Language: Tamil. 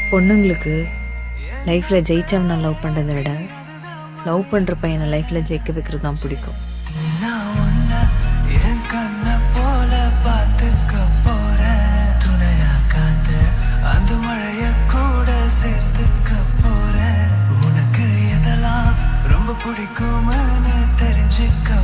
பொண்ணுங்களுக்கு லைஃப்பில் ஜெயிச்சவனை லவ் பண்ணுறதை விட லவ் பண்ணுற பையனை லைஃப்பில் ஜெயிக்க வைக்கிறது தான் பிடிக்கும். அந்த மழைய கூட சேர்த்துக்க போற உனக்கு எதெல்லாம் ரொம்ப பிடிக்கும்னு தெரிஞ்சுக்க